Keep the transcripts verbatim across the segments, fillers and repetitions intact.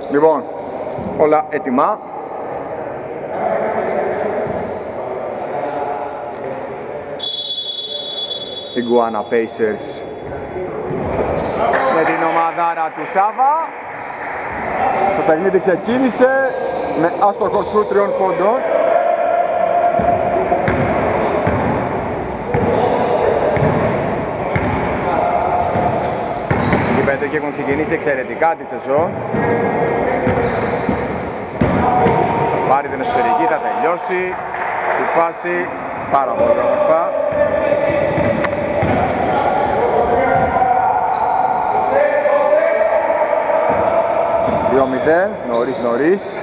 Λοιπόν, όλα έτοιμα. Η Γκουάνα Pacers με την ομαδάρα του Σάβα. Το παιχνίδι ξεκίνησε με άστοχο σουτ τριών πόντων. Οι Πέτρικοι έχουν ξεκινήσει εξαιρετικά τη σεζόν. Πάρει την εσωτερική, θα τελειώσει. Η φάση πάρα πολύ όμορφα. δύο μηδέν, νωρίς νωρίς.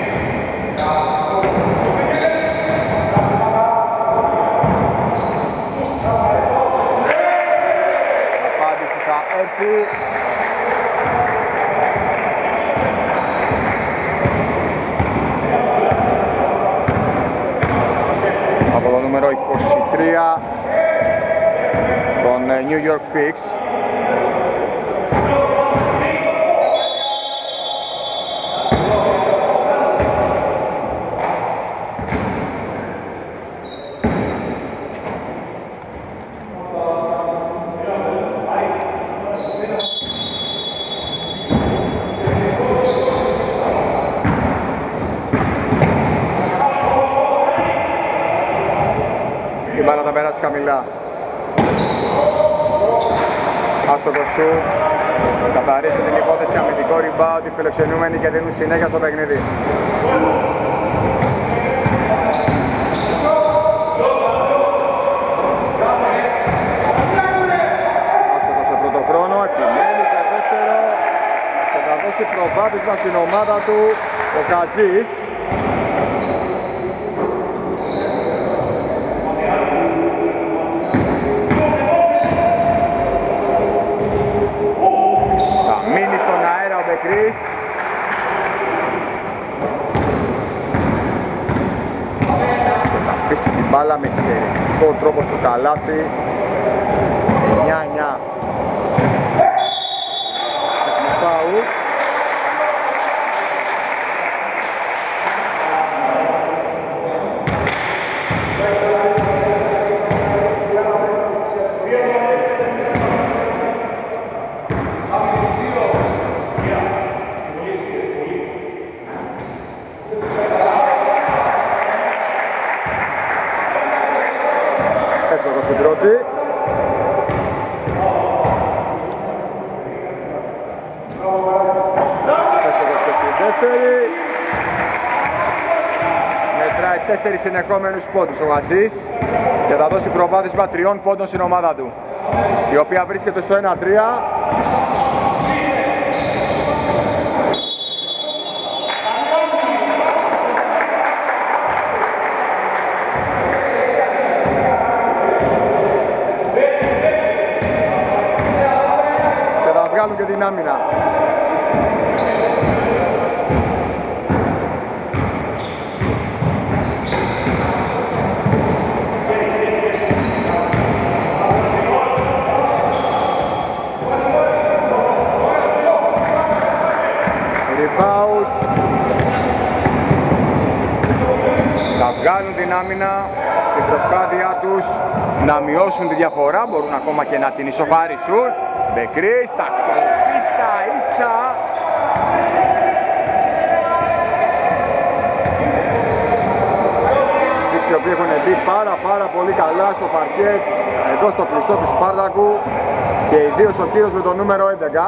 Απάντηση θα έρθει. Από το νούμερο είκοσι τρία των New York Knicks. Η μπάλα θα περάσει χαμηλά. Άστοχο σου. Καθαρίζει την υπόθεση αμυντικό rebound. Οι φιλοξενούμενοι και δίνουν συνέχεια στο παιχνίδι. Άστοχο σε πρώτο χρόνο. Επιμένει σε δεύτερο. Και θα δώσει προβάδισμα στην ομάδα του ο Κατζής. Chris. Και θα αφήσει την μπάλα με εξαιρετικό τρόπο στο καλάθι. εννιά εννιά. Έχουμε φάουλ. Στην πρώτη. Έφτωχος και στη δεύτερη. Μετράει τέσσερις συνεχόμενους πόντους ο Ματζής και θα δώσει προβάδισμα τριών πόντων στην ομάδα του, η οποία βρίσκεται στο ένα τρία. Και την άμυνα. Rebound. Θα βγάλουν την άμυνα στην προσπάθειά τους να μειώσουν τη διαφορά. Μπορούν ακόμα και να την ισοφαρίσουν. Μπεκρής, θα κοπεί στα ίσα. Οι οποίοι έχουν μπει πάρα πάρα πολύ καλά στο παρκέτ εδώ στο κλειστό του Σπάρτακου και ιδίως ο κύριος με το νούμερο έντεκα.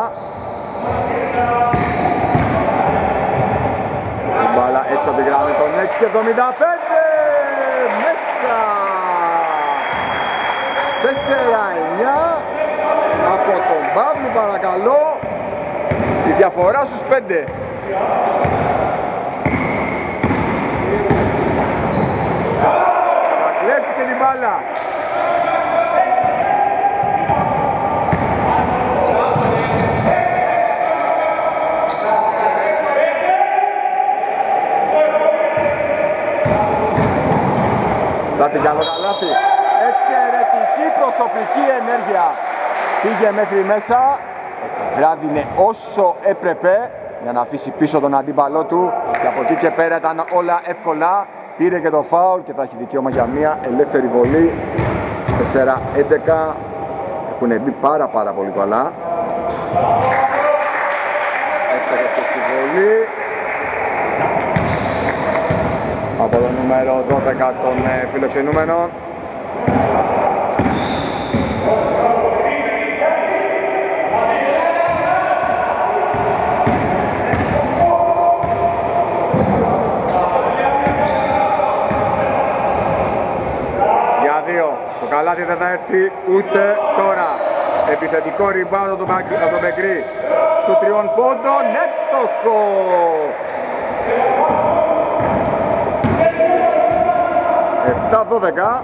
Η μπάλα έξω από τη γραμμή των έξι εβδομήντα πέντε μέσα. τέσσερα εννιά από τον Παύλου, παρακαλώ, η διαφορά στους πέντε. Θα κλέψει και την μπάλα. Δάτε κι άλλο καλάθι. Εξαιρετική προσωπική ενέργεια. Πήγε μέχρι μέσα, βράδυνε όσο έπρεπε για να αφήσει πίσω τον αντίπαλό του και από εκεί και πέρα ήταν όλα εύκολα. Πήρε και το φάουλ και θα έχει δικαίωμα για μια ελεύθερη βολή. τέσσερα έντεκα, έχουν μπει πάρα πάρα πολύ καλά. Εύστοχος και στη βολή από το νούμερο δώδεκα των φιλοξενούμενων. Για δύο, το καλάθι δεν θα έρθει ούτε τώρα. Επιθετικό rebound από τον Μπεκρή. Σου τριών πόντων, εύστοχος! επτά δώδεκα.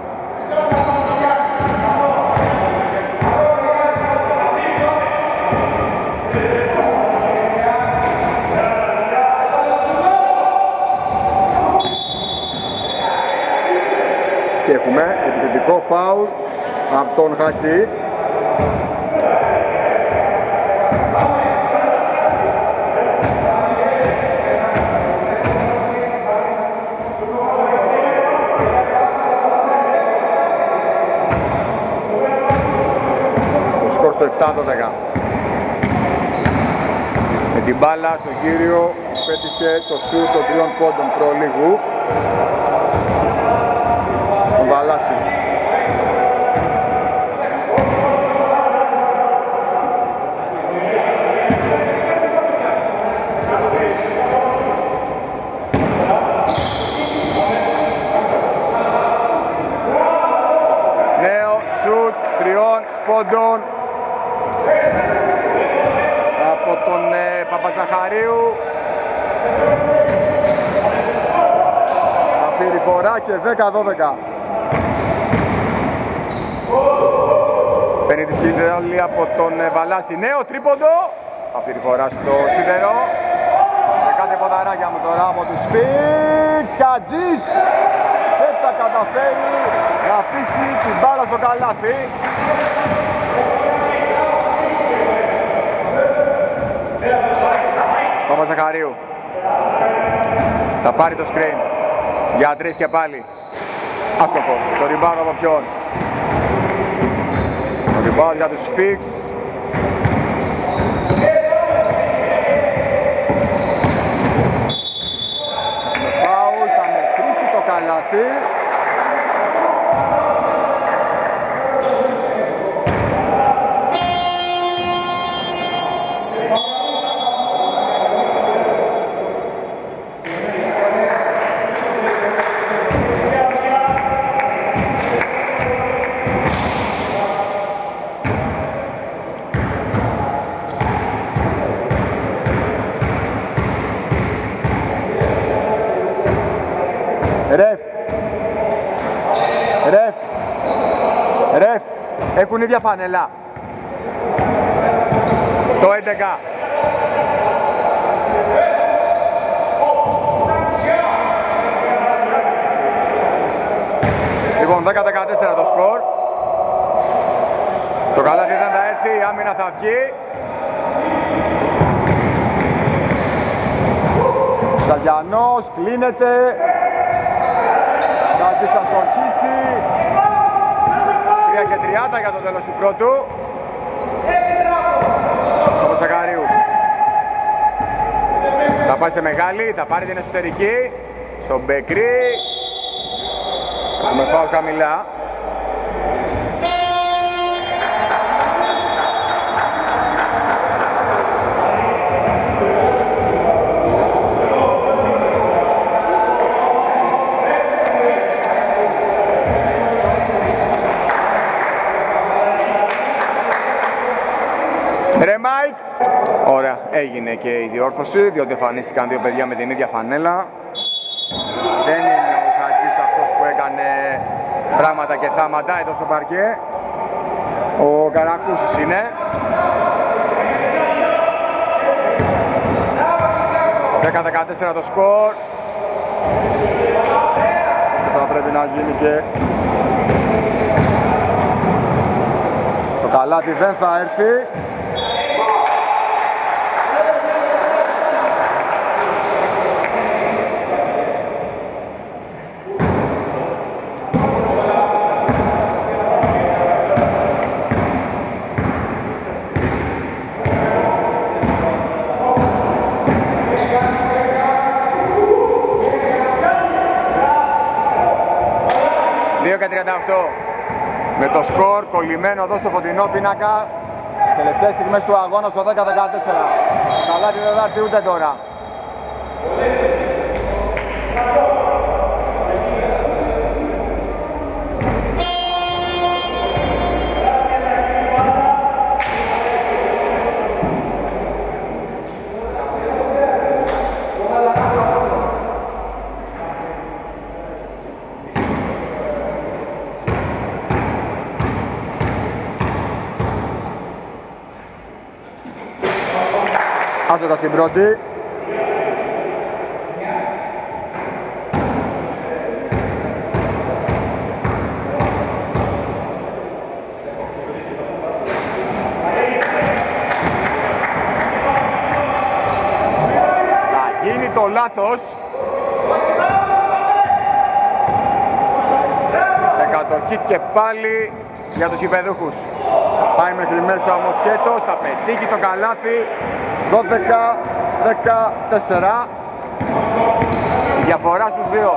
Και έχουμε επιθετικό φάουλ από τον Χατζή. Στο επτά δώδεκα. Με την μπάλα στον κύριο πέτυχε το σουτ των τριών πόντων προλίγου. Τον Βαλάση. Νέο σουτ τριών πόντων από τον ε, Παπαζαχαρίου. Αυτή η φορά και δέκα δώδεκα. Παίρνει τη σκηνή από τον ε, Βαλάση. Νέο τρίποντο. Αυτή τη φορά στο σίδερο. Με κάτι ποδαράκια μου τώρα από τους Σπίξ. Χατζής δεν θα καταφέρει να αφήσει την μπάλα στο καλάθι. Παπαζαχαρίου θα πάρει το screen για τρεις και πάλι. Άστοχος. Το rebound από ποιον? Το rebound για τους Σπίξ. Με φάουλ θα μετρήσει το καλάθι. Ρεφ, ρεφ, ρεφ, έχουν ίδια φανελά. Το έντεκα. Λοιπόν, δέκα δεκατέσσερα το σκορ. Το καλάθι δεν θα έρθει, η άμυνα θα βγει. Σταγιανός, κλείνεται. Χατζής θα στοχίσει. τρία και τριάντα για το τέλος του πρώτου. Από Ζακαρίου. Θα πάει σε μεγάλη, θα πάρει την εσωτερική. Στον Μπεκρή. Με φάουλ χαμηλά. Ρε Μάικ! Ωραία, έγινε και η διόρθωση, διότι εμφανίστηκαν δύο παιδιά με την ίδια φανέλα. Δεν είναι ο Χατζής αυτός που έκανε πράγματα και θάματα εδώ στο παρκέ. Ο Καρακούσης είναι. δέκα δεκατέσσερα το σκορ. Θα πρέπει να γίνει και το καλάθι δεν θα έρθει. δεκάλεπτο. Με το σκορ κολλημένο εδώ στο φωτεινό πίνακα. Τελευταίες στιγμές του αγώνα στο δέκα δεκατέσσερα. Καλά τη δεν θα έρθει ούτε τώρα. Άσοτα στην πρώτη. Θα γίνει το λάθος. Εκατοχή και πάλι για τους υπεδούχους. Πάει μέχρι μέσα ο Μοσχέτος, θα πετύχει το καλάθι. δώδεκα δεκατέσσερα. Διαφορά στους δύο.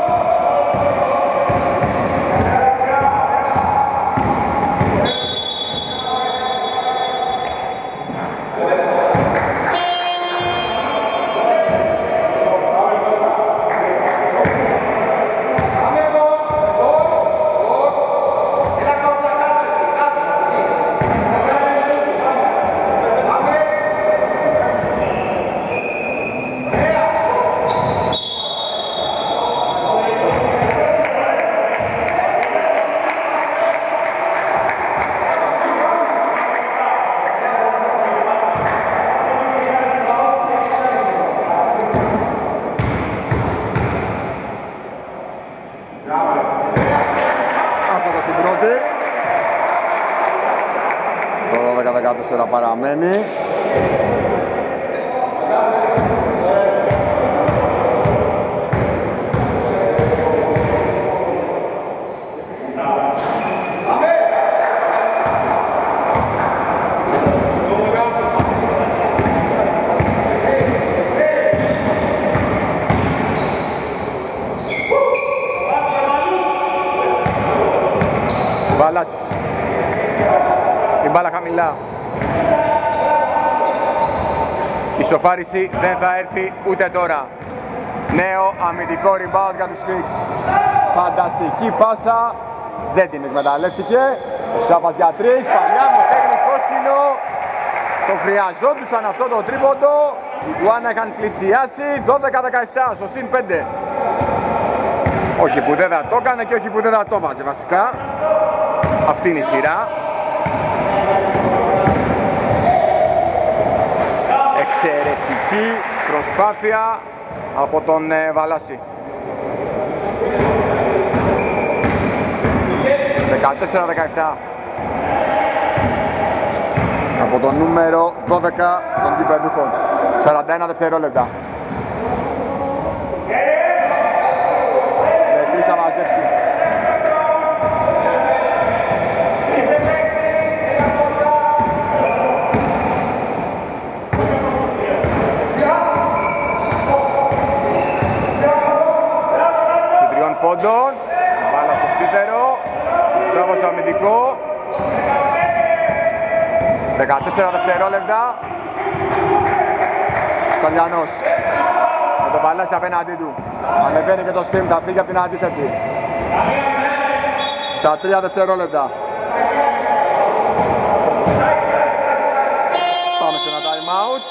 δώδεκα δεκατέσσερα παραμένει. Βαλάσης. Η μπάλα χαμηλά. Η σοφάριση δεν θα έρθει ούτε τώρα. Νέο αμυντικό rebound για τους Knicks. Φανταστική πάσα. Δεν την εκμεταλλεύτηκε. Ο Σάβας για τρεις. Παλιά μου τέχνη κόσκινο. Το χρειαζόντουσαν αυτό το τρίποντο. Οι Γκουάνα είχαν πλησιάσει. δώδεκα δεκαεπτά στο συν πέντε. Όχι που δεν θα το έκανε και όχι που δεν θα το βάζει βασικά. Αυτή είναι η σειρά. Εξαιρετική προσπάθεια από τον ε, Βαλάση. δεκατέσσερα δεκαεπτά. Από το νούμερο δώδεκα των κυπεδούχων. σαράντα ένα δευτερόλεπτα. Με τρεις θα μαζέψει. Πόντων, μπάλα στο σίδερο, Σάββος στο αμυντικό, δεκατέσσερα δευτερόλεπτα, Σαλιανός, με τον Παλάση απέναντί του, ανεβαίνει και το σκριμ, θα φύγει από την αντίθετη, στα τρία δευτερόλεπτα. Πάμε σε ένα time out.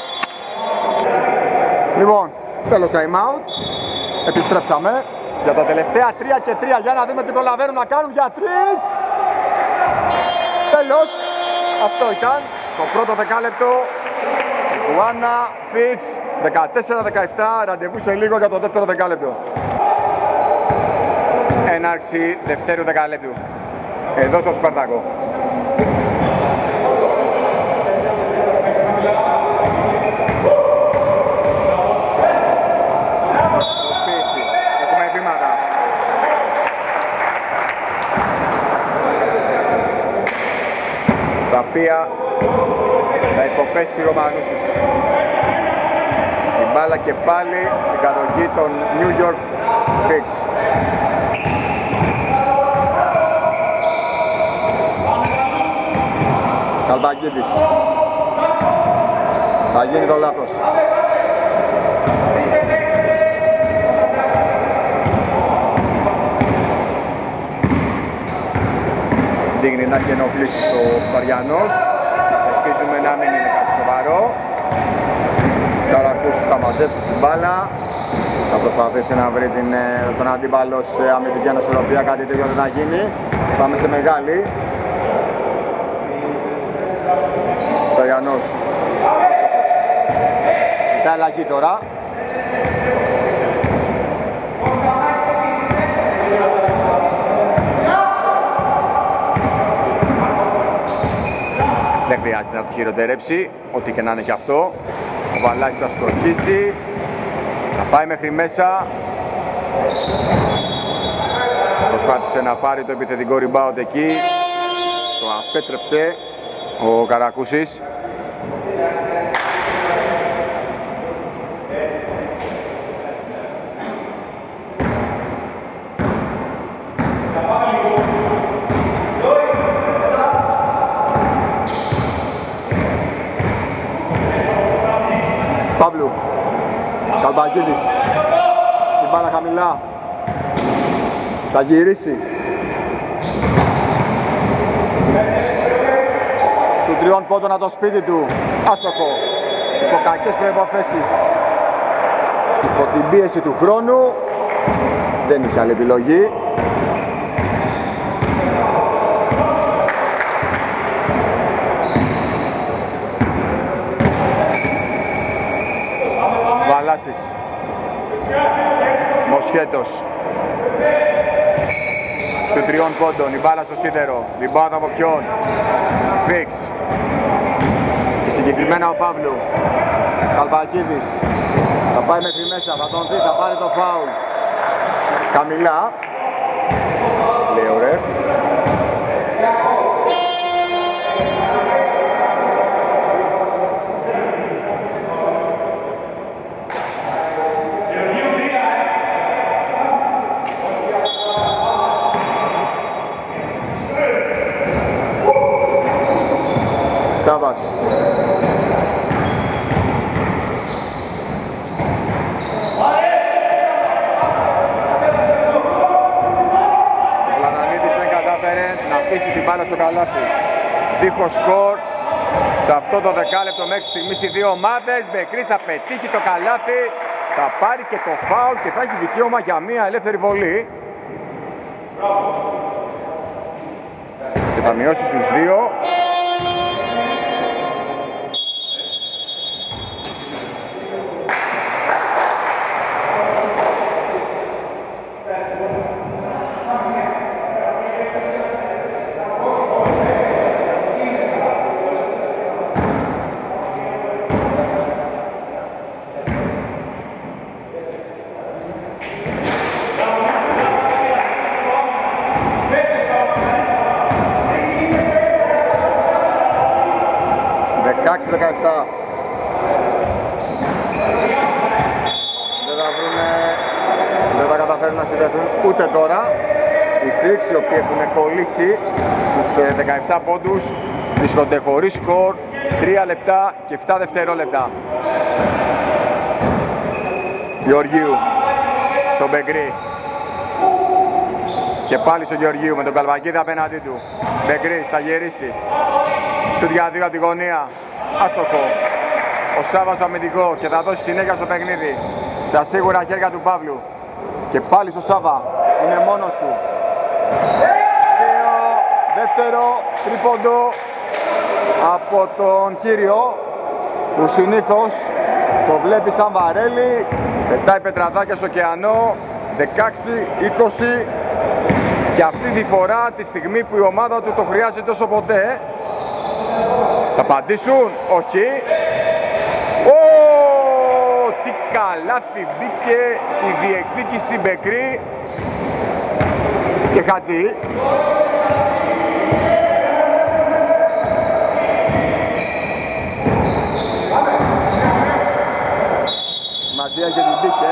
Λοιπόν, τέλος time out, επιστρέψαμε. Για τα τελευταία τρία και τρία, για να δούμε τι προλαβαίνουν να κάνουν για τρεις. Τέλος, αυτό ήταν το πρώτο δεκάλεπτο. Γκουάνα, Φίξ, δεκατέσσερα δεκαεπτά, ραντεβού σε λίγο για το δεύτερο δεκάλεπτο. Έναρξη δευτέρου δεκαλέπτου, εδώ στο Σπαρτάκο. Τα οποία θα υποπέσει οι Ρωμανούσους. Η μπάλα και πάλι στην κατοχή των New York Knicks. Καλπακίδης. Θα γίνει το λάθος. Δείχνει να έχει ενοχλήσεις ο Ψαριανός. Ελπίζουμε να μην είναι κάτι σοβαρό. Καρακούς θα μαζέψει την μπάλα. Θα προσπαθήσει να βρει την, τον αντίπαλο σε αμυντική ανισορροπία, κάτι τέτοιο δεν θα γίνει. Πάμε σε μεγάλη. Ψαριανός. Ζητάει αλλαγή τώρα. Δεν χρειάζεται να του χειροτερέψει, ό,τι και να είναι και αυτό. Ο Βαλάκης θα στοχίσει. Θα πάει μέχρι μέσα. Προσπάθησε να πάρει το επιθετικό rebound εκεί. Το απέτρεψε ο Καρακούσης. Παύλου, Καλπακίδης, την μπάλα χαμηλά, θα γυρίσει. Του τριών πόντων από το σπίτι του, άστοχο, υπό κακές προϋποθέσεις. Υπό την πίεση του χρόνου, δεν είχε άλλη επιλογή. Βαλάσης, Μοσχέτος, του τριών πόντων, η μπάλα στο σίδερο, rebound από ποιον, Φίξ, συγκεκριμένα ο Παύλου, Καλπακίδης, θα πάει μέχρι μέσα, θα τον δει, θα πάρει το φάουλ, χαμηλά, λέει ωραία. Σάβας. Ο Πλατανίδης δεν κατάφερε να αφήσει την μπάλα στο καλάθι. Δίχως σκορ σε αυτό το δεκάλεπτο μέχρι στιγμής οι δύο ομάδες. Μπεκρής θα πετύχει το καλάθι, θα πάρει και το φάουλ και θα έχει δικαίωμα για μία ελεύθερη βολή. Και θα μειώσει στους δύο. δεκαέξι δεκαεπτά. Δεν θα βρουνε, δεν θα καταφέρουν να συνδεθούν ούτε τώρα. Οι Φίξ, οι οποίοι έχουν κολλήσει στους δεκαεπτά πόντους, βρίσκονται χωρίς σκορ, τρία λεπτά και επτά δευτερόλεπτα. Γεωργίου στον Μπεκρή. Και πάλι στον Γεωργίου με τον Καλπακίδη απέναντί του. Μπεκρής θα γυρίσει. Σουτ για δύο από τη γωνία. Άστοχο. Ο Σάβας αμυντικό και θα δώσει συνέχεια στο παιχνίδι. Σε ασίγουρα χέρια του Παύλου. Και πάλι στο Σάβα. Είναι μόνος του. Δύο. Δεύτερο τρίποντο από τον κύριο που συνήθως το βλέπει σαν βαρέλι. Πετάει πετραδάκια στο ωκεανό. δεκαέξι είκοσι. Και αυτή τη φορά τη στιγμή που η ομάδα του το χρειάζεται τόσο ποτέ. Θα απαντήσουν, όχι. Ω, τι καλάθι μπήκε στη διεκδίκηση Μπεκρή και Χατζή. Σημασία και την μπήκε.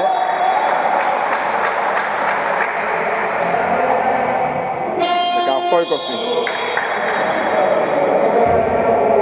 δεκαοκτώ είκοσι.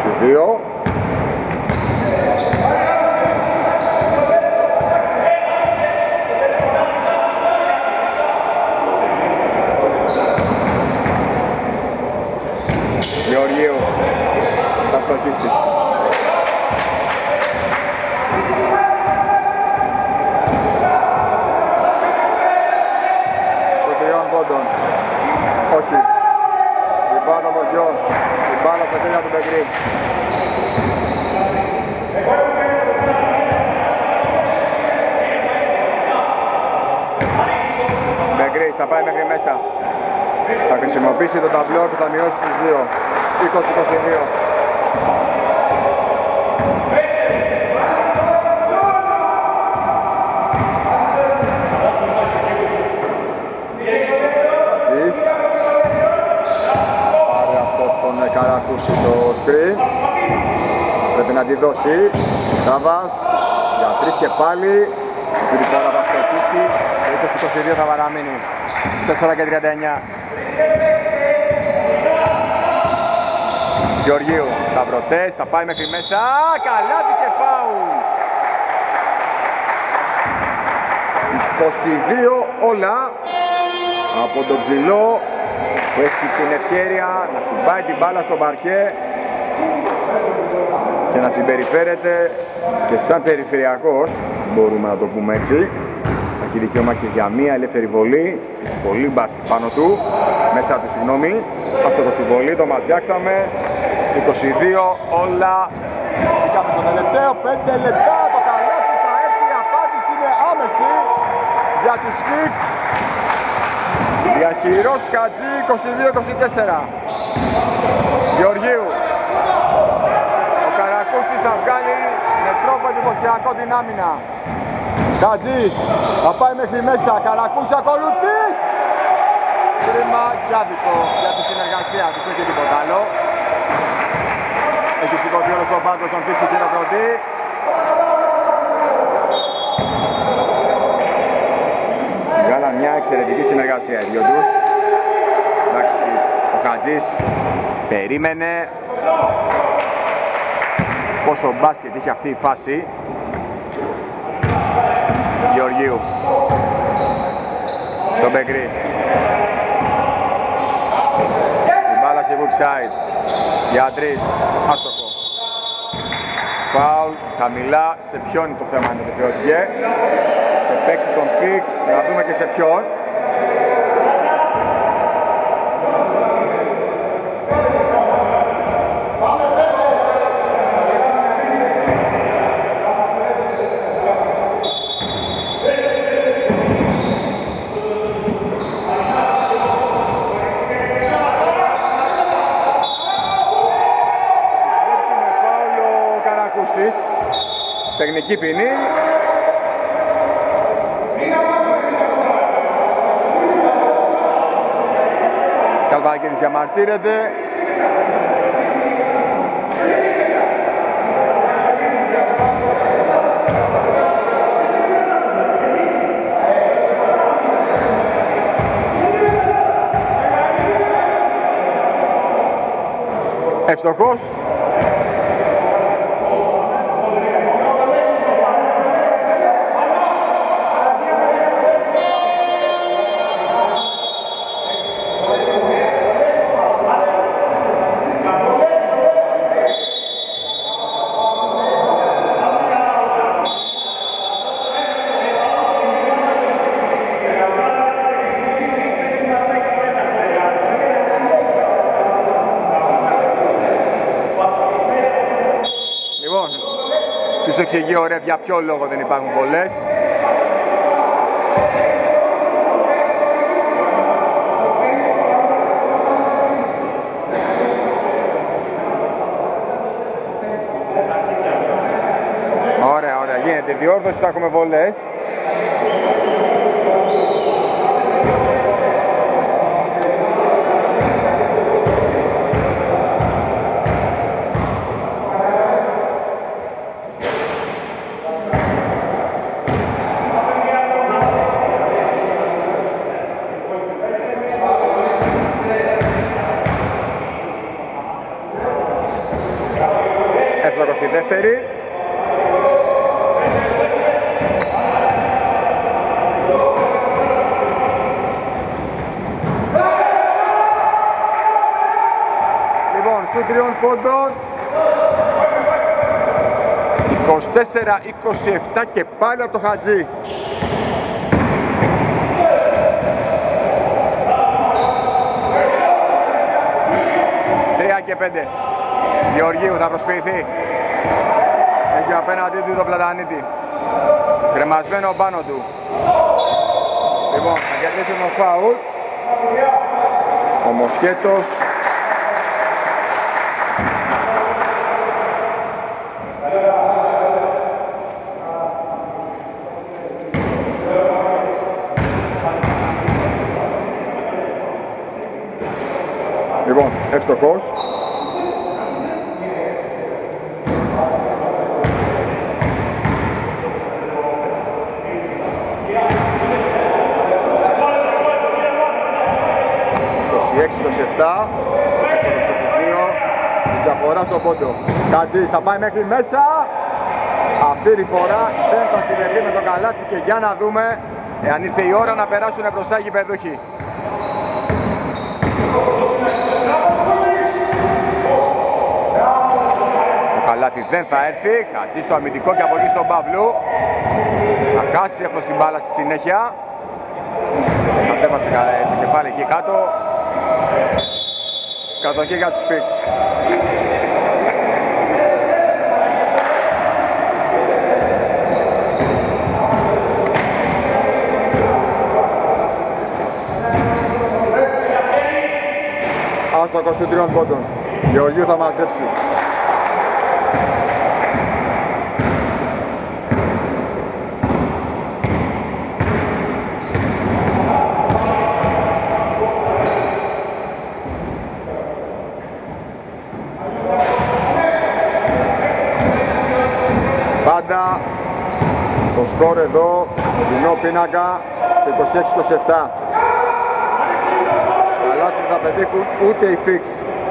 είκοσι δύο. Γεωργίου θα στοχίσει. Στο τριών πόντων. Όχι. Η μπάλα από ποιον. Η μπάλα στα χέρια του Μπεγκρή. Μπεγκρή θα πάει μέχρι μέσα. Θα χρησιμοποιήσει το ταμπλό και θα μειώσει στις δύο. είκοσι είκοσι δύο. Ατζής. Πάρε αυτό τον Καρακούση το σκριν. Πρέπει να τη δώσει. Σάβας. Για τρεις και πάλι. Η Τριπόρα θα στοχίσει. είκοσι είκοσι δύο θα παραμείνει. τέσσερα και τριάντα εννιά. Γεωργίου θα προτέσει, θα πάει μέχρι μέσα. Καλάτι και φάουλ. είκοσι δύο όλα από τον Ψηλό που έχει την ευκαιρία να κουμπάει την μπάλα στο παρκέ και να συμπεριφέρεται και σαν περιφερειακός, μπορούμε να το πούμε έτσι. Έχει δικαίωμα και για μία ελεύθερη βολή. Πολύ μπάσκετ πάνω του. Μέσα του, συγγνώμη. Αυτό το συμβολή, το ματιάξαμε. είκοσι δύο όλα. Πήγαμε στο τελευταίο πέντε λεπτά. Το καλάθι θα έρθει. Η απάντηση είναι άμεση για τους Φίξ. Διαχειρός Χατζή είκοσι δύο είκοσι τέσσερα. Γεωργίου. Ο Καρακούσης θα βγάλει με τρόπο εντυπωσιακό την άμυνα. Χατζής θα πάει μέχρι μέσα. Καρακούση ακολουθεί. Κρίμα και άδικο για τη συνεργασία τους, όχι τίποτα άλλο. Έχει σηκωθεί όλος ο πάγκος, τον Φίξ χειροκροτεί. Βγάλαν μια εξαιρετική συνεργασία οι δυο τους. Εντάξει, ο Χατζής περίμενε πόσο μπάσκετ είχε αυτή η φάση. Γεωργίου στον Μπεγκρή. Η μπάλα σε hook side για τρεις, άστοχο. Φάουλ χαμηλά. Σε ποιον είναι το θέμα, είναι το θεωτικέ. Σε παίκτη των Φίξ, να δούμε και σε ποιον. Τεχνική ποινή. Καλβάκης διαμαρτύρεται. Ευστοχός. Τους εξηγεί ο Ρεφ για ποιο λόγο δεν υπάρχουν πολλές. Ωραία, ωραία, γίνεται διόρθωση, θα έχουμε βολές. Gracias. είκοσι δεύτερη. Λοιπόν, σου τριών πόντων. είκοσι τέσσερα είκοσι επτά και πάλι από το Χατζή. τρία και πέντε. Γεωργίου θα προσποιηθεί. Έχει απέναντι του το Πλατανίτη. Κρεμασμένο πάνω του. Λοιπόν, θα κερδίσει το φάουλ. Ο Μοσχέτος. Λοιπόν, εύστοχος. είκοσι έξι είκοσι επτά. Εύστοχος είκοσι δύο. Η διαφορά στον πόντο. Χατζής θα πάει μέχρι μέσα. Αυτή τη φορά δεν θα συνδεθεί με το καλάθι και για να δούμε εάν ήρθε η ώρα να περάσουν μπροστά οι γηπεδούχοι. Το καλάθι δεν θα έρθει. Χατζής στο αμυντικό και από εκεί στον Παύλου. Θα χάσει αυτό την μπάλα στη συνέχεια. Θα τέβασε το κεφάλι εκεί κάτω. Κατοχή για τους Πιτς. Άστοχος του τριών πόντων. Γεωργίου θα μαζέψει. Πάντα το σκορ εδώ, κοινό πίνακα σε είκοσι έξι είκοσι επτά. Αλλά δεν θα πετύχουν ούτε οι Φίξ.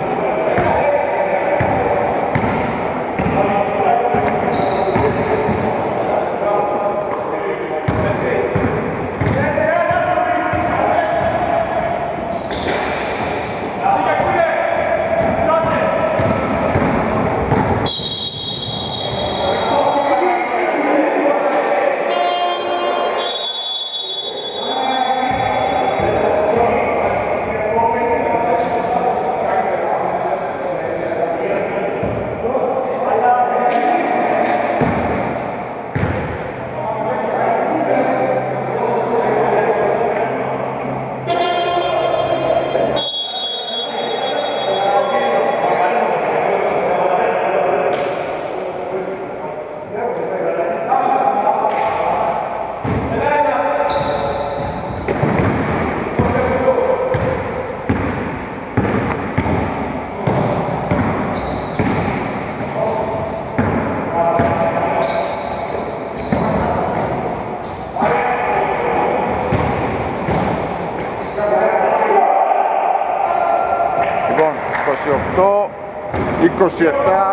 είκοσι επτά.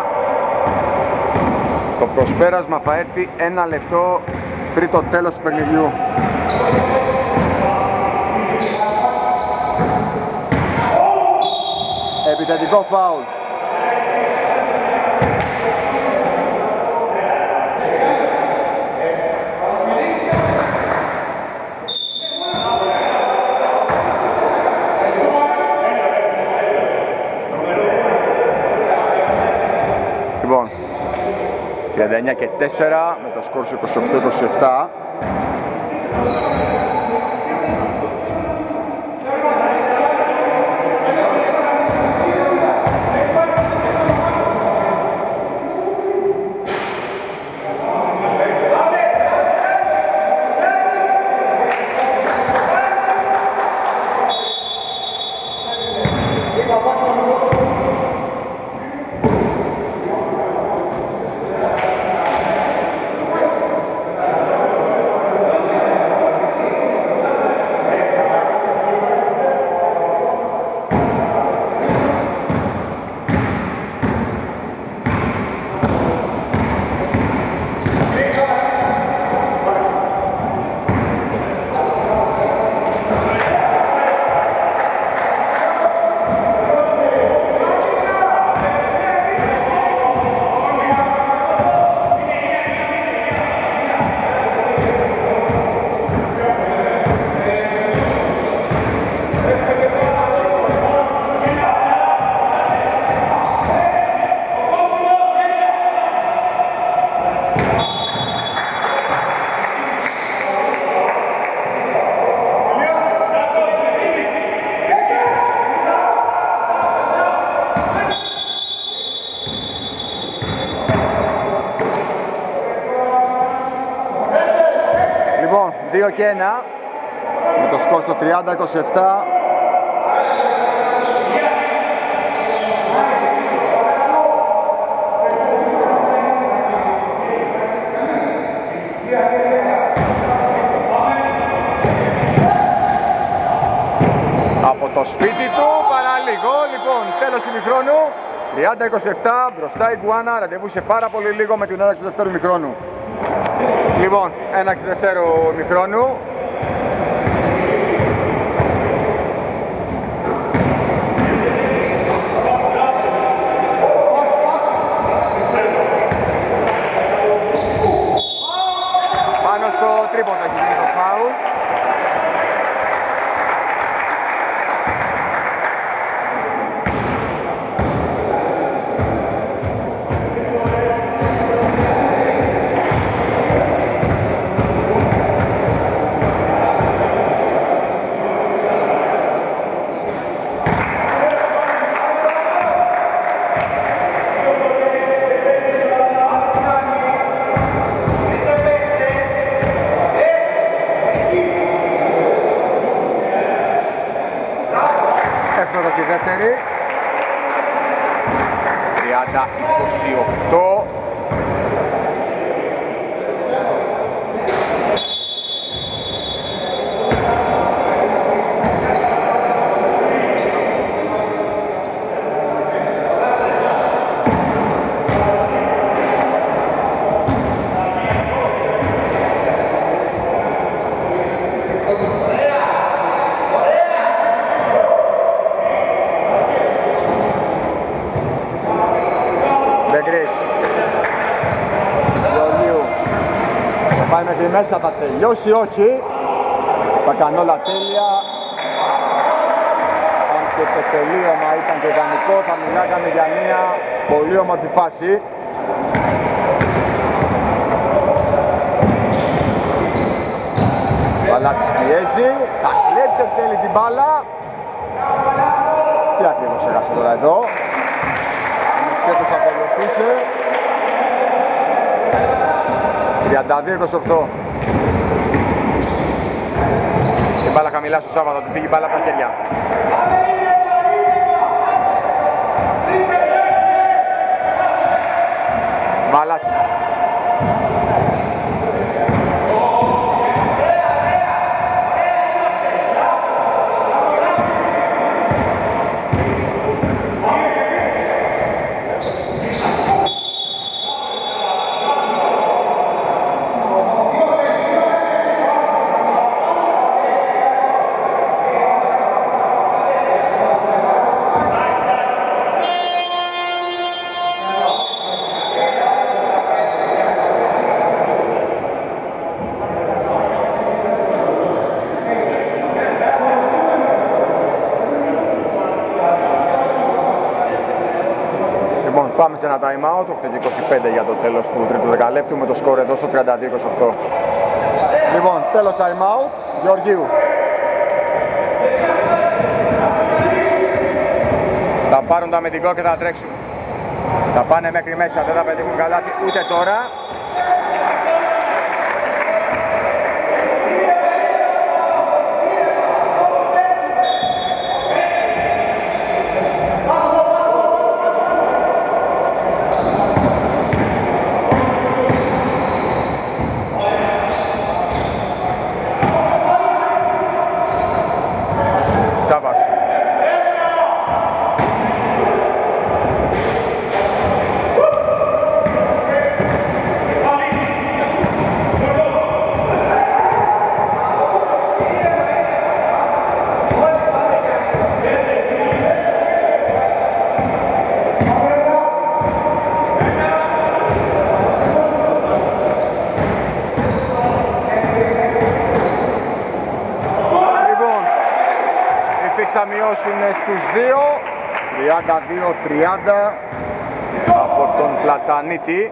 Το προσπέρασμα θα έρθει ένα λεπτό πριν το τέλος του παιχνιδιού. Επιθετικό φάουλ. τριάντα εννιά και τέσσερα με το σκορ είκοσι οκτώ είκοσι επτά. δύο και ένα με το σκορ στο τριάντα είκοσι επτά. Από το σπίτι του παραλίγο. Λοιπόν, τέλος ημιχρόνου τριάντα είκοσι επτά, μπροστά η Γκουάνα, ραντεβού σε πάρα πολύ λίγο με την έναρξη του δεύτερου ημιχρόνου. Λοιπόν, έναρξη του δεύτερου ημιχρόνου. Πάνω στο τρίποντα έχει γίνει το φάουλ. Στη δεύτερη τριάντα είκοσι οκτώ. Πάει μέχρι μέσα, θα τελειώσει, όχι. Θα κάνω όλα τέλεια. Αν και το τελείωμα ήταν το ιδανικό, θα μιλάγαμε για μια πολύ όμορφη φάση. Παλάσης πιέζει, θα κλέψει εν τέλει την μπάλα. Τι ακριβώς έγραψε τώρα εδώ. Ο Μισκέτος ακολουθούσε. τριάντα δύο είκοσι οκτώ. Η μπάλα χαμηλά στο Σάββατο, του φύγει η μπάλα από τα χέρια. Μπαλάσης. Πάμε σε ένα time out, οκτώ και είκοσι πέντε για το τέλος του τρίτου δεκαλέπτου με το σκορ εδώ στο τριάντα δύο είκοσι οκτώ. Λοιπόν, τέλος time out, Γεωργίου. Θα πάρουν τα αμυντικό και θα τρέξουν. Θα πάνε μέχρι μέσα, δεν θα πετύχουν καλάθι ούτε τώρα. Θα μειώσουν στους δύο, τριάντα δύο τριάντα από τον Πλατανίτη.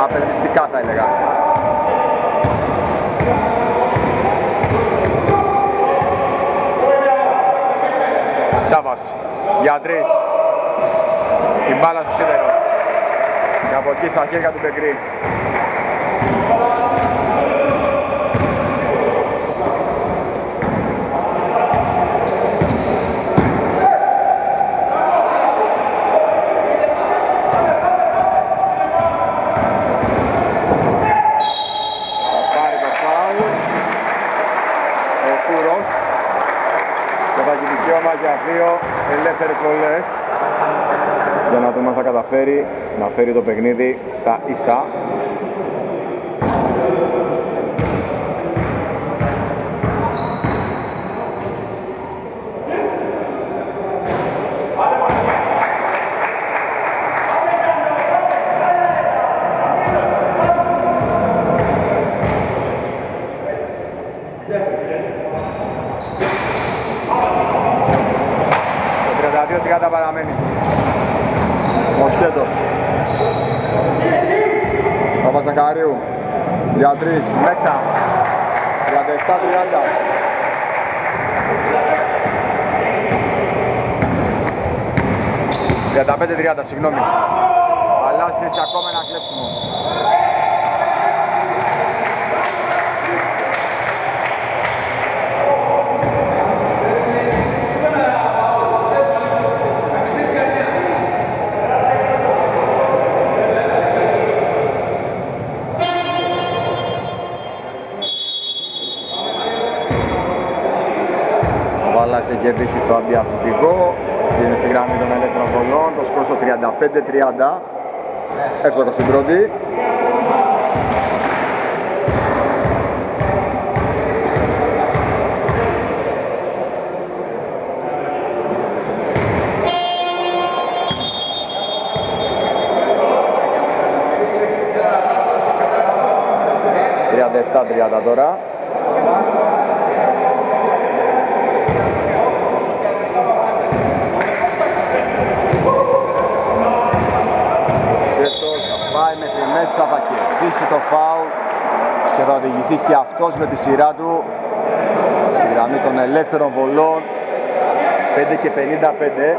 απελπιστικά θα έλεγα. Σάβας, για τρεις. Η μπάλα στο σίδερο. Και από εκεί στα χέρια του Μπεγκρή. Για δύο ελεύθερες βολές για να δούμε αν θα καταφέρει να φέρει το παιχνίδι στα ίσα. τριάντα παραμένει. Μοσχέτος. Παπαζακαρίου. Για τρεις. Μέσα. τριάντα επτά τριάντα. τριάντα πέντε τριάντα, συγγνώμη. Παλάσσης ακόμα ένα κλέψιμο. Έχει κερδίσει το αντιαθλητικό και είναι στη γραμμή των ελεύθερων βολών. Το σκορ στο τριάντα πέντε τριάντα. Εύστοχο στην πρώτη. τριάντα επτά τριάντα τώρα. Θα κερδίσει το φάουλ και θα οδηγηθεί και αυτός με τη σειρά του στη γραμμή των ελεύθερων βολών. Πέντε και πενήντα πέντε.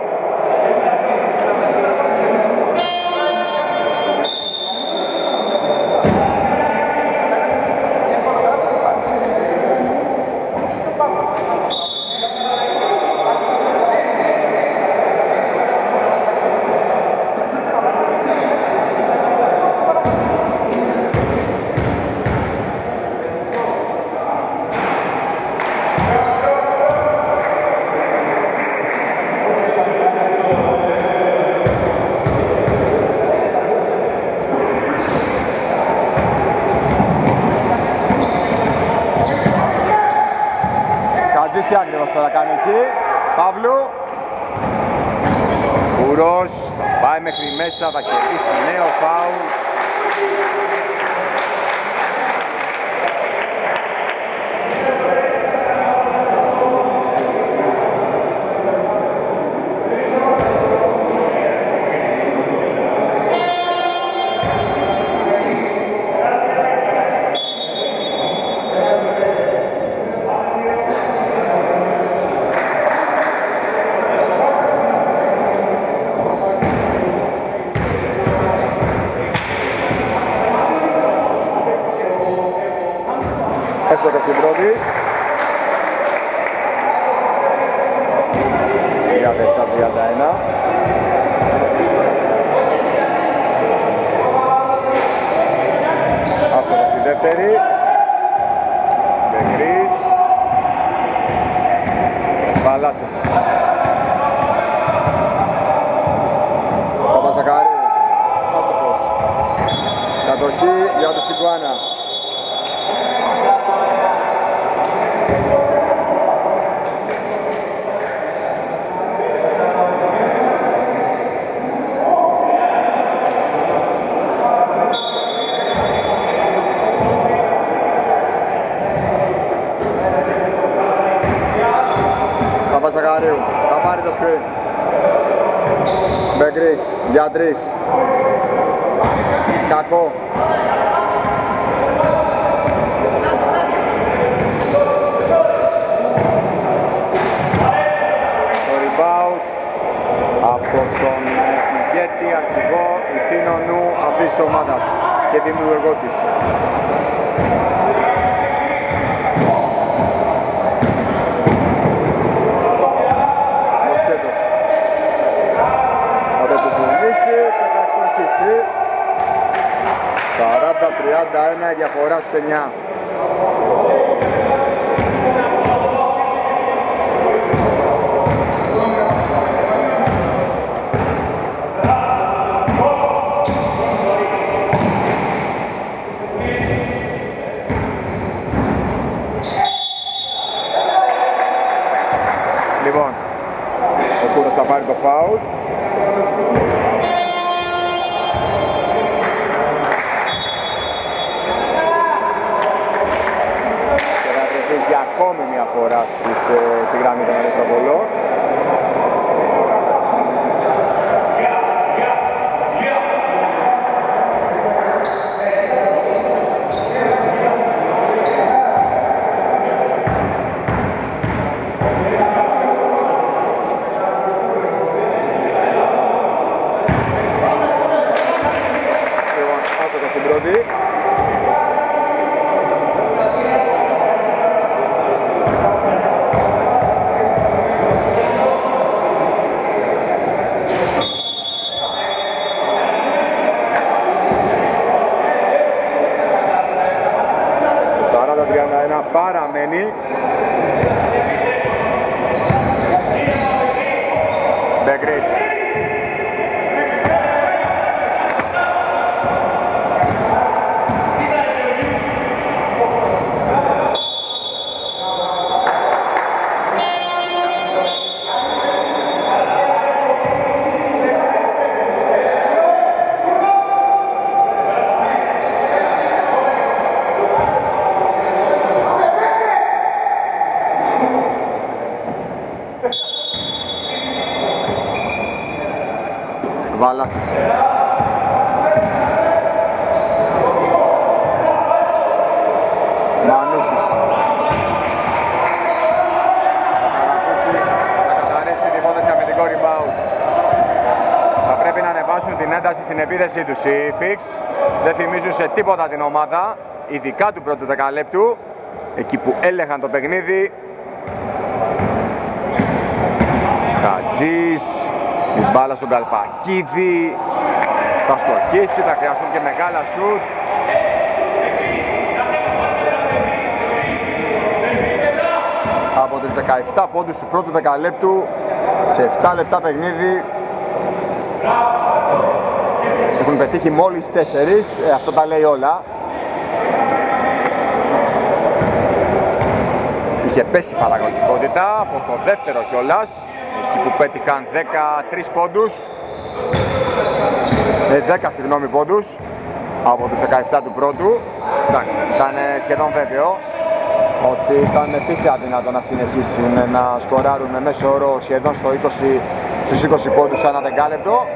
Τι άκριβος θα κάνει εκεί, Παύλου. Κουρός, πάει μέχρι μέσα, θα κερδίσει νέο φάουλ. Εύστοχο στην πρώτη. τριάντα επτά τριάντα ένα. Εύστοχο στη δεύτερη. Μπεγκρής. Παλάσσης. Παπαζακαρίου. Εύστοχος. Κατοχή για τον Σιγκουάνα. Παπαζακαρίου, θα πάρει το σκριν. Μπεγκρής, για τρεις. Κακό. Το rebound από τον ηγέτη αρχηγό ηθήνο νου αυτής της ομάδας και δημιουργό της. Μοσχέτος θα το κουμπονίσει και θα εξοχίσει. σαράντα τριάντα ένα η διαφορά στις εννιά. Λοιπόν, ο Κούρος θα πάρει το φάουλ. Και θα βρεθεί για ακόμη μια φορά στις, στη γραμμή των Ελευθεροπολών. Παραμένει Μπεγκρίς. Βαλάσης. Μανούσης. Θα κατακούσεις, θα καταρρέσει την υπόθεση αμυντικό rebound. Θα πρέπει να ανεβάσουν την ένταση στην επίθεσή τους. Οι Fix δεν θυμίζουν σε τίποτα την ομάδα, ειδικά του πρώτου δεκαλέπτου, εκεί που έλεγχαν το παιχνίδι. Χατζής. Η μπάλα στον Καλπακίδη, θα στοχίσει, θα χρειαστούν και μεγάλα σουτ. Από τις δεκαεπτά πόντους του πρώτου δεκαλέπτου σε επτά λεπτά παιχνίδι έχουν πετύχει μόλις τέσσερις, ε, αυτό τα λέει όλα. Είχε πέσει η παραγωγικότητα από το δεύτερο κιόλας, εκεί που πέτυχαν δεκατρείς πόντους, ε, δέκα συγγνώμη πόντους από τους δεκαεπτά του πρώτου. Εντάξει, ήταν σχεδόν βέβαιο ότι ήταν επίσης αδυνατό να συνεχίσουν να σκοράρουν με μέσο όρο σχεδόν στο είκοσι, στους είκοσι πόντους ανά δεκάλεπτο.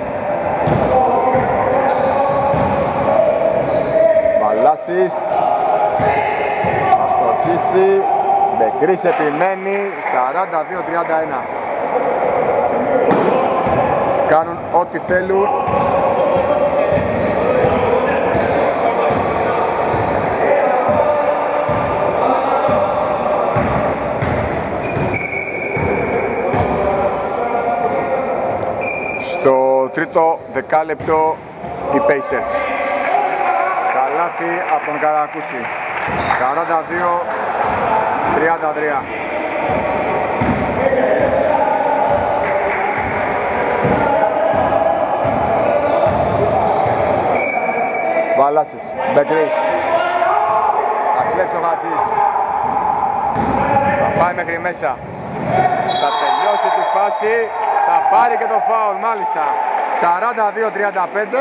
Βαλάσης θα στοχίσει, Μπεκρής επιμένει, σαράντα δύο τριάντα ένα. Κάνουν ό,τι θέλουν. Στο τρίτο δεκάλεπτο οι Pacers. Καλάθι από τον Καρακούση. σαράντα δύο τριάντα τρία. Βαλάσης, Μπεγκρίς. Θα κλέψει ο Χατζής. Θα πάει μέχρι μέσα. Θα τελειώσει τη φάση. Θα πάρει και το φάουλ, μάλιστα. σαράντα δύο τριάντα πέντε.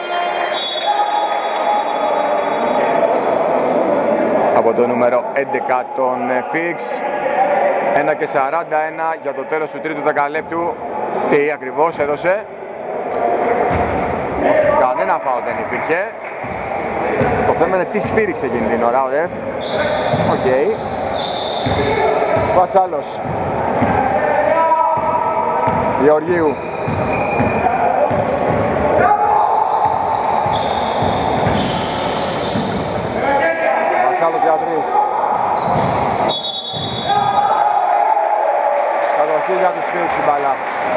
Από το νούμερο έντεκα τον Fix. ένα και σαράντα ένα για το τέλος του τρίτου δεκαλέπτου. Τι ακριβώς έδωσε? Κανένα φάουλ δεν υπήρχε. Το θέμα είναι τι σφύριξε εκείνη την ώρα ο ρεφ. Οκ. Okay. Βασάλος Γεωργίου. Βασάλος για τρεις. Κατοχή για τους Φίξ η μπάλα.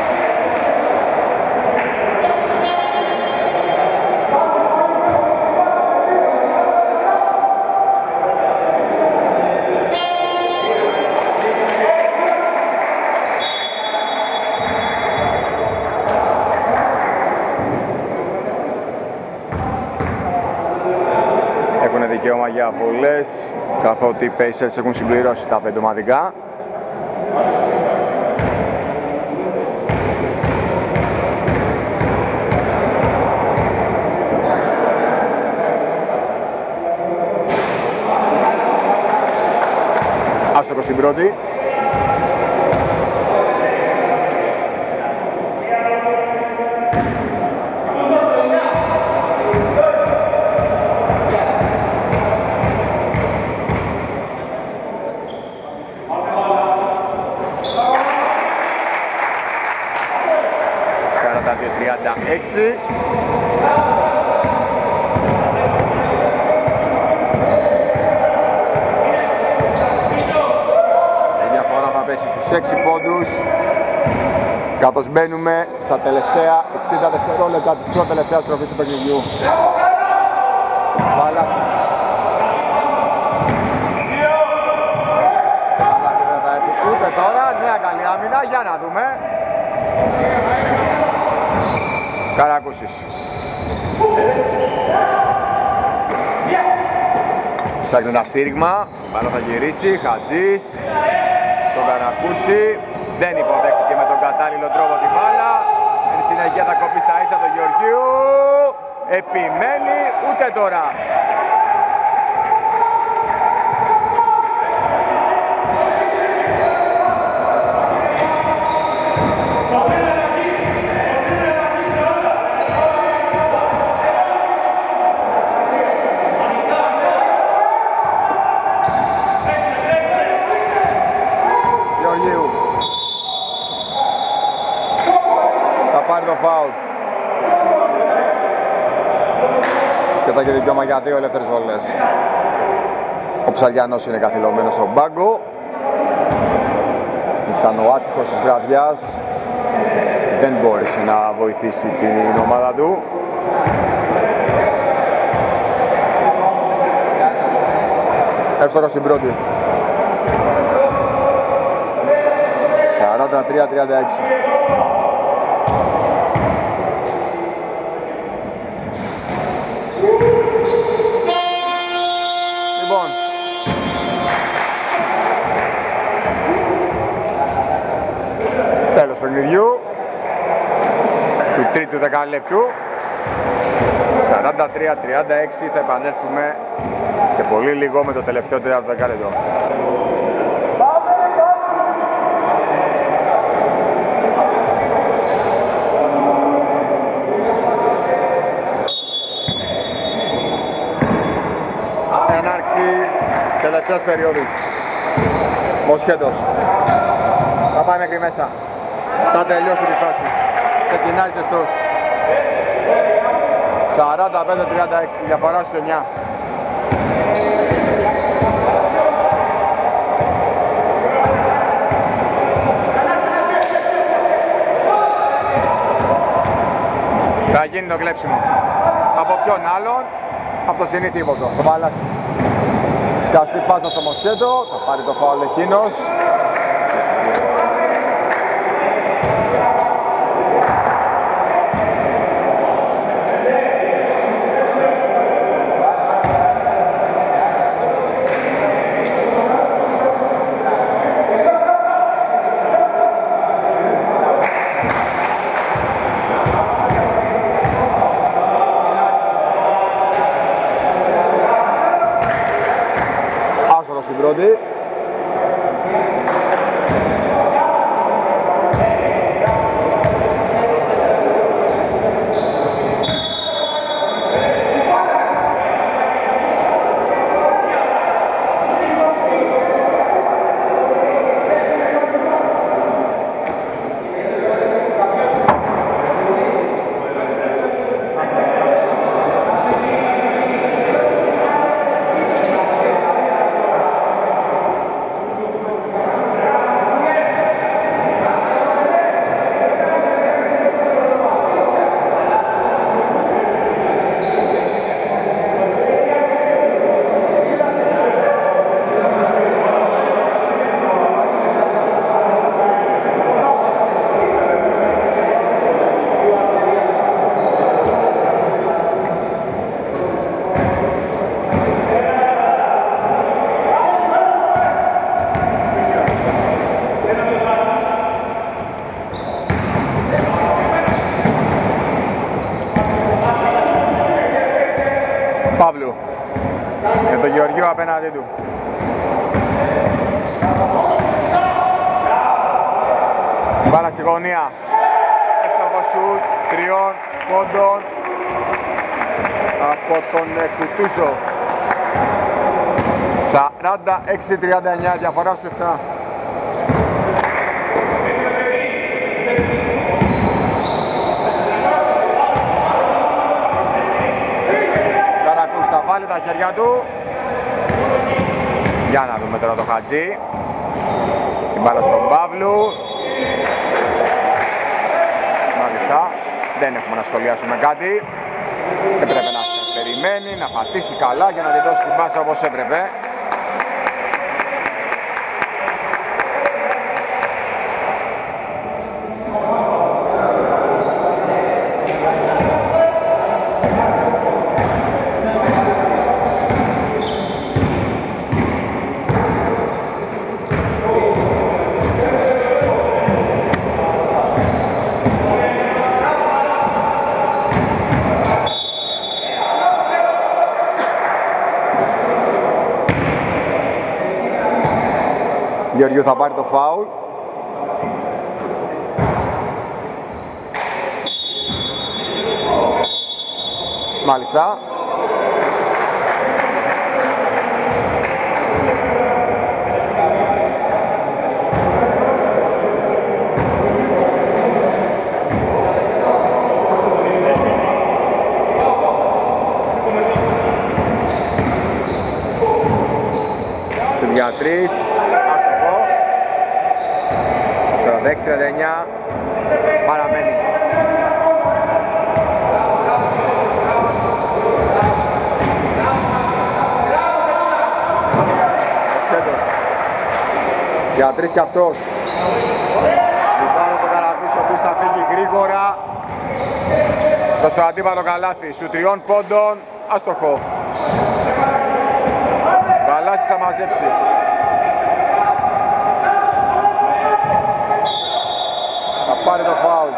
Έχουν δικαίωμα για βολές, καθότι οι Pacers έχουν συμπληρώσει τα πέντε ομαδικά. Άστοχος στην πρώτη. σαράντα δύο τριάντα έξι. Η διαφορά θα πέσει στους έξι πόντους, καθώς μπαίνουμε στα τελευταία εξήντα δευτερόλεπτα της πιο τελευταίας τροφής του παιχνιδιού. Παλάσης. Παλάσης δεν θα έρθει ούτε τώρα, νέα καλή άμυνα, για να δούμε. Καρακούσης. Ψάχνει ένα στήριγμα, πάνω θα γυρίσει, Χατζής στον Καρακούση, δεν υποδέχτηκε με τον κατάλληλο τρόπο την μπάλα. Εν συνεχεία θα κοπεί στα ίσα του Γεωργίου, επιμένει, ούτε τώρα. Και θα έχει δικαίωμα για δύο ελεύθερες βολές. Ο Ψαριανός είναι καθυλωμένος στον πάγκο. Ήταν ο άτυχος της βραδιάς. Δεν μπόρεσε να βοηθήσει την ομάδα του. Εύστοχος στην πρώτη. σαράντα τρία τριάντα έξι. Λοιπόν, τέλος παιχνιδιού του τρίτου δεκαλέπτου. Σαράντα τρία τριάντα έξι. Θα επανέλθουμε σε πολύ λίγο με το τελευταίο τέταρτο δεκάλεπτο. Τελευταίας περίοδου. Μοσχέτος. Θα πάει μέχρι μέσα. Θα τελειώσει τη φάση. Ξεκινάει ζεστός. σαράντα πέντε τριάντα έξι. Διαφορά στους εννιά. Θα γίνει το κλέψιμο. Από ποιον άλλον? Από το συνήθιμο το Παλάσι. Σκαστή πάσα στο Μοσχέτο, θα πάρει το φάουλ εκείνος. Άστοχος στην πρώτη. Παύλου με τον Γεωργίου απέναντι του. Μπάλα στη γωνία. Έστοχο σουτ τριών πόντων από τον Κουτούζο. σαράντα έξι τριάντα εννιά, διαφορά στους επτά. Καρακούς θα βάλει τα χέρια του. Για να δούμε τώρα το Χατζή. Την μπάλα στον Παύλου. Μάλιστα, δεν έχουμε να σχολιάσουμε κάτι. Έπρεπε να περιμένει, να πατήσει καλά για να τη δώσει την πάσα όπως έπρεπε. Γεωργίου θα πάρει το φάουλ. Μάλιστα. Για τρεις. σαράντα έξι τριάντα εννιά παραμένει. Σχέτος. Για τρεις κι αυτός. Λιβάρω τον Καραβής, ο οποίος θα φύγει γρήγορα. Το αντίπαλο καλάθι σου τριών πόντων. Άστοχο. Καλάθι θα μαζέψει. Θα πάρει το φάουλ.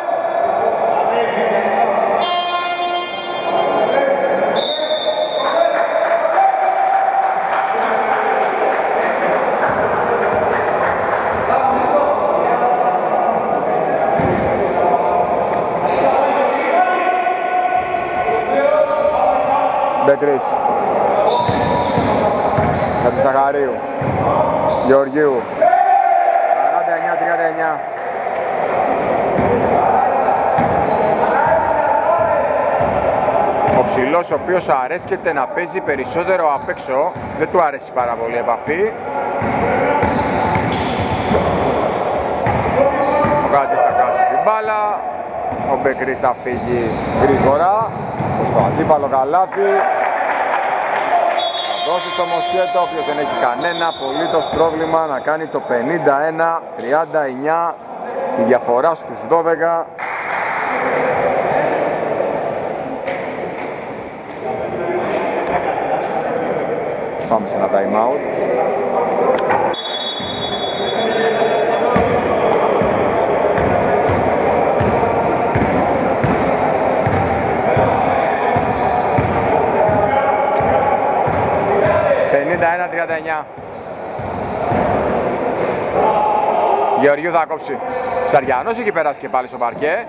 Μπεκρής. Χατζησαχαρίου. Γεωργίου. σαράντα εννιά τριάντα εννιά. Ο ψηλός ο οποίος αρέσκεται να παίζει περισσότερο απ' έξω, δεν του αρέσει πάρα πολύ η επαφή. Ο Γάτζης θα κάσει την μπάλα, ο Μπεκρής θα φύγει γρήγορα, στο αντίπαλο καλάθι. Θα δώσει στο Μοσχέτο, ο οποίος δεν έχει κανένα απολύτως πρόβλημα να κάνει το πενήντα ένα τριάντα εννιά, τη διαφορά στους δώδεκα. Πάμε σε ένα time out. πενήντα ένα τριάντα εννιά. Γεωργίου θα κόψει. Σαριανός έχει περάσει και πάλι στο παρκέ.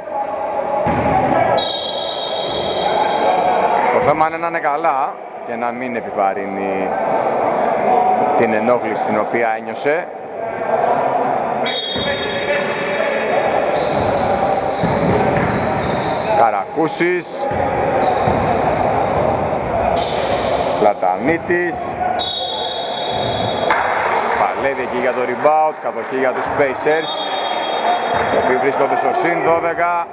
Το θέμα είναι να είναι καλά και να μην επιβαρύνει την ενόχληση την οποία ένιωσε. Καρακούσης, Πλατανίτης, παλεύει εκεί για το rebound, κατοχή για τους Pacers, οι οποίοι βρίσκονται στο συν δώδεκα.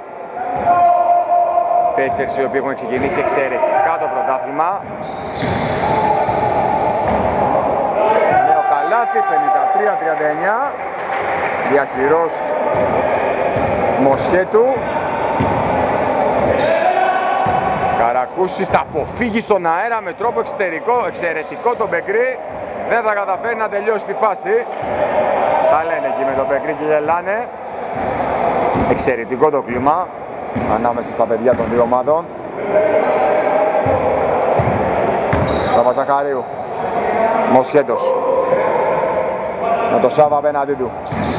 Pacers οι οποίοι έχουν ξεκινήσει εξαιρετικά το πρωτάθλημα. Νέο καλάθι, πενήντα τρία τριάντα εννιά, διαχειρός Μοσχέτου. Καρακούσης θα αποφύγει στον αέρα με τρόπο εξωτερικό, εξαιρετικό τον Μπεκρή. Δεν θα καταφέρει να τελειώσει τη φάση. Τα λένε εκεί με τον Μπεκρή και γελάνε. Εξαιρετικό το κλίμα ανάμεσα στα παιδιά των δύο ομάδων. Παπαζακαρίου. Μοσχέτος. Με το Σάβα απέναντι του.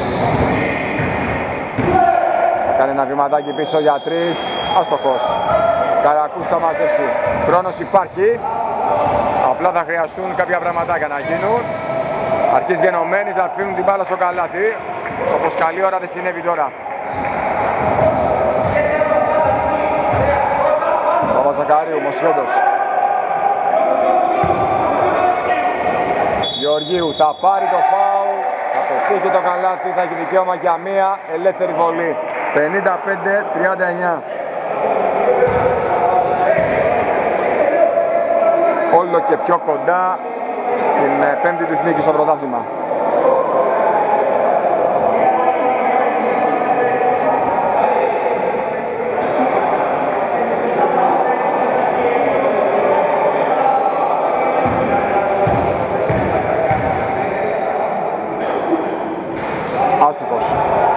Κάνει ένα βηματάκι πίσω για τρεις. Άστοχος. Καρακούς θα μαζέψει. Χρόνος υπάρχει. Απλά θα χρειαστούν κάποια πραγματάκια να γίνουν. Αρχής γενομένης να αφήνουν την μπάλα στο καλάθι. Όπως καλή ώρα δεν συνέβη τώρα. Παπαζακαρίου, Μοσχέτος. Γεωργίου θα πάρει το φάουλ. Θα πετύχει το καλάθι. Θα έχει δικαίωμα για μία ελεύθερη βολή. πενήντα πέντε τριάντα εννιά. Όλο και πιο κοντά στην πέμπτη τους νίκη στο πρωτάθλημα. Άστοχος.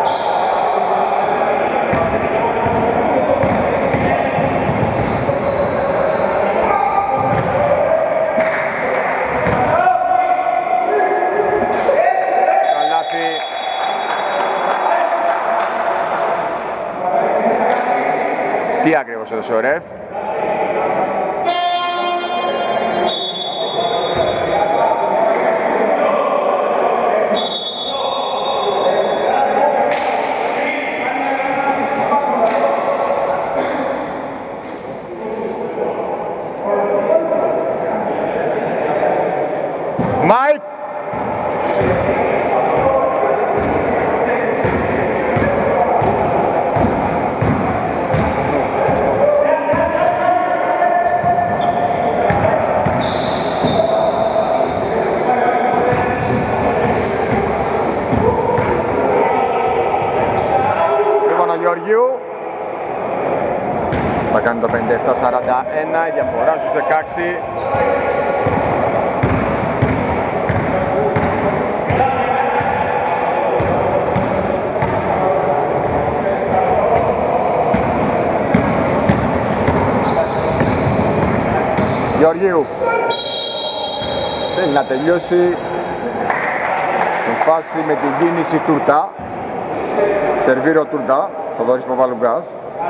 Τι ακριβώς έδωσε ο ρεφ. Μάικ. Γεωργίου θα κάνει το πενήντα επτά σαράντα ένα, η διαφορά στους δεκαέξι. Γεωργίου θέλει να τελειώσει την φάση με την κίνηση Τούρτα. Σερβίρο Τούρτα, Θοδωρής Παπαλουγκάς.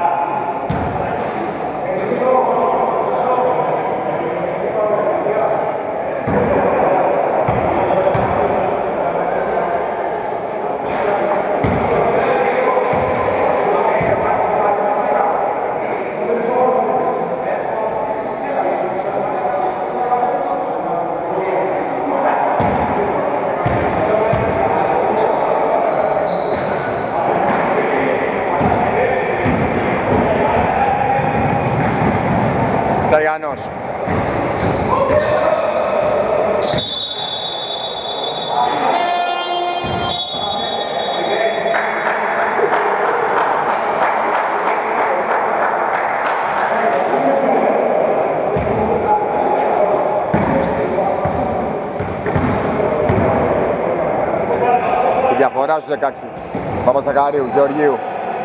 Σαριανός. Η διαφορά στους δεκαέξι. Παπαζακαρίου, Γεωργίου.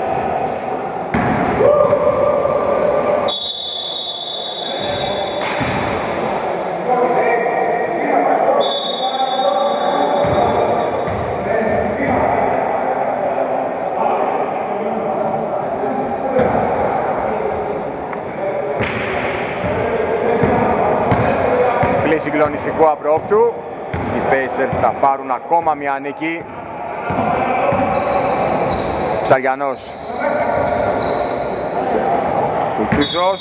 Συγκλονιστικού απρόπτου. Οι Pacers θα πάρουν ακόμα μια νίκη. Ψαριανός. Κουτούζος.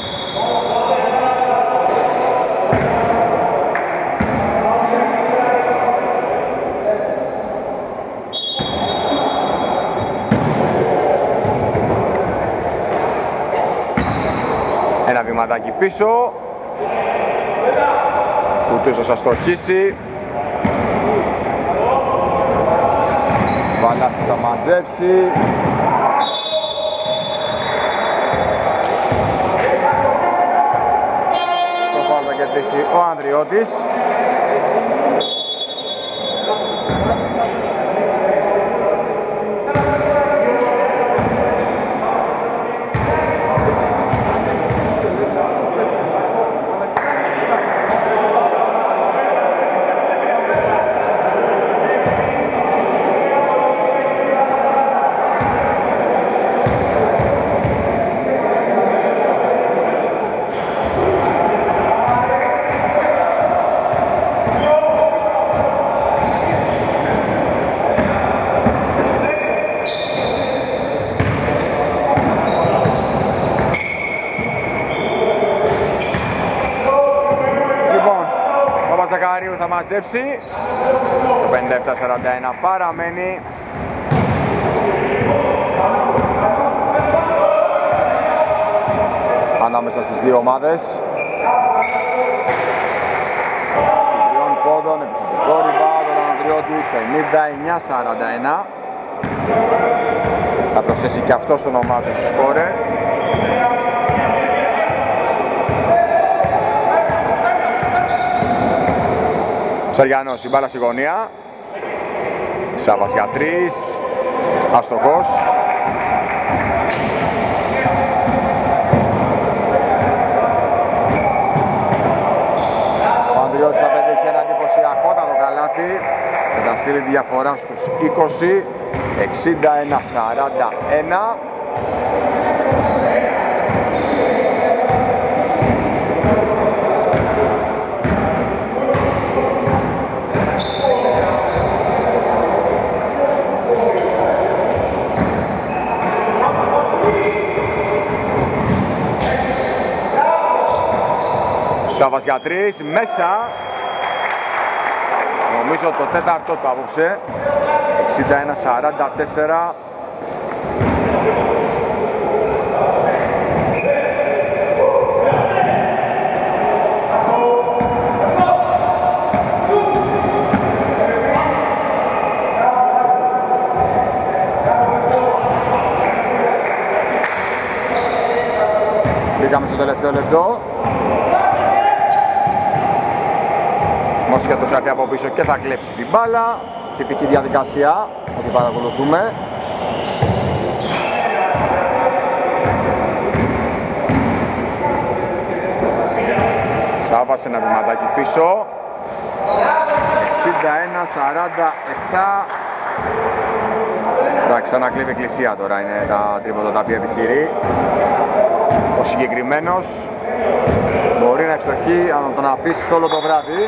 Ένα βηματάκι πίσω. Κουτούζος θα στοχίσει. Βαλάθης θα μαζέψει. Το φάουλ θα κερδίσει ο Ανδριώτης. θα μαζέψει. Το πενήντα επτά σαράντα ένα παραμένει. Ανάμεσα στις δύο ομάδες. Τριών πόντων, επιθετικό rebound τον Ανδριώτη, πενήντα εννιά σαράντα ένα. Θα προσθέσει και αυτό στον ομάδα του σκόρε. Ψαριανός, η μπάλα στη γωνία. Σάββας για τρεις. Αστοχός. Ο Ανδριώτης θα πετύχει ένα εντυπωσιακότατο καλάθι και θα στείλει διαφορά στους είκοσι. εξήντα ένα σαράντα ένα. Σάββας για τρεις, μέσα. Νομίζω το τέταρτο του απόψε. εξήντα ένα σαράντα τέσσερα. Μπήκαμε στο τελευταίο λεπτό. Μόσχετος έρθει από πίσω και θα κλέψει την μπάλα. Τυπική διαδικασία, ότι παρακολουθούμε. Σάββας ένα βηματάκι πίσω. εξήντα ένα σαράντα επτά. Εντάξει, ανακλείβει εκκλησία τώρα, είναι τα τρίποτα τα οποία επιχειρεί. Ο συγκεκριμένος μπορεί να ευστοχεί αν τον αφήσει όλο το βράδυ.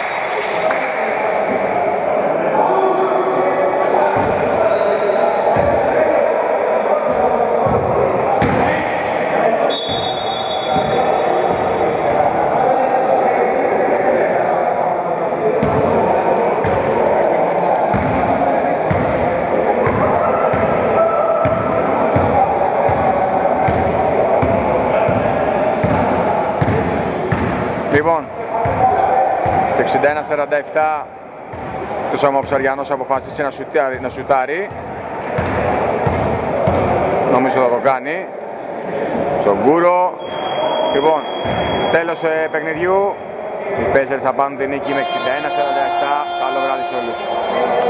Λοιπόν, το εξήντα ένα σαράντα επτά το Σαμοψαριανός αποφασίσει να σουτάρει, να σουτάρει. Νομίζω θα το κάνει. Στον Κούρο. Λοιπόν, τέλος ε, παιχνιδιού. Οι Pacers θα πάρουν την νίκη με εξήντα ένα σαράντα επτά. Καλό βράδυ σε όλους.